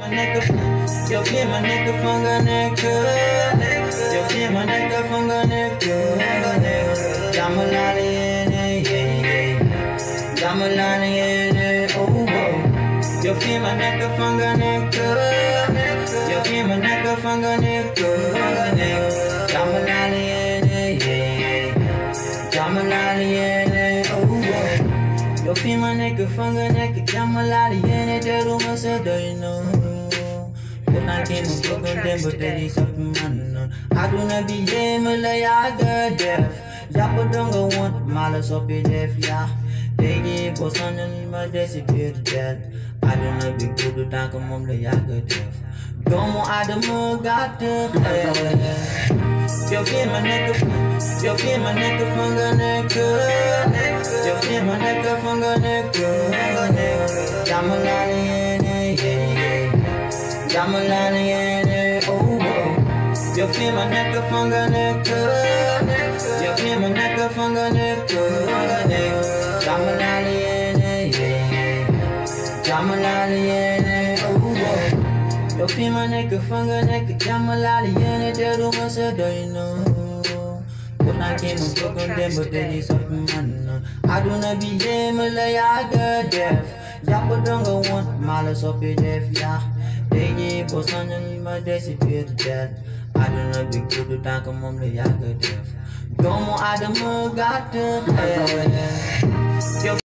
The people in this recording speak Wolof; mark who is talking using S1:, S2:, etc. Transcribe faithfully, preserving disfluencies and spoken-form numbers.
S1: Jag fler man inte fångar näcker. Jag fler man inte fångar näcker. Gammal alien, gammal alien, oh oh. Jag fler man inte fångar näcker. Jag fler man inte fångar näcker. Gammal alien, gammal alien, oh oh. Jag fler man inte fångar näcker. Gammal alien, det är de så döjna. I came and broke on them, but that is up man. I do not be them, like I got deaf. Yappa don't go one, malas up your deaf, yeah. They give us on and my disappear to death. I do not be good to talk on the yaga deaf. Domo Adamu got the head. Jag fler man inte, jag fler man inte fångar näcker. Jag fler man inte fångar näcker. Gammal alien, gammal alien, oh oh. Jag fler man inte fångar näcker. Jag fler man inte fångar näcker. Gammal alien, gammal alien, oh oh. Jag fler man inte fångar näcker. Gammal alien, det är de så döjna. When I came and broke on them, but that is up man. I do not be them, like I got deaf. Yappa don't go one, malas up your deaf, yeah. They give us on and my disappear to death. I do not be good to talk on the yaga deaf. Domo Adamu got the head.